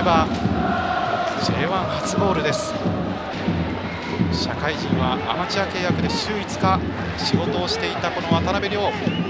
ば J1 初ゴールです。社会人はアマチュア契約で週5日仕事をしていたこの渡辺亮。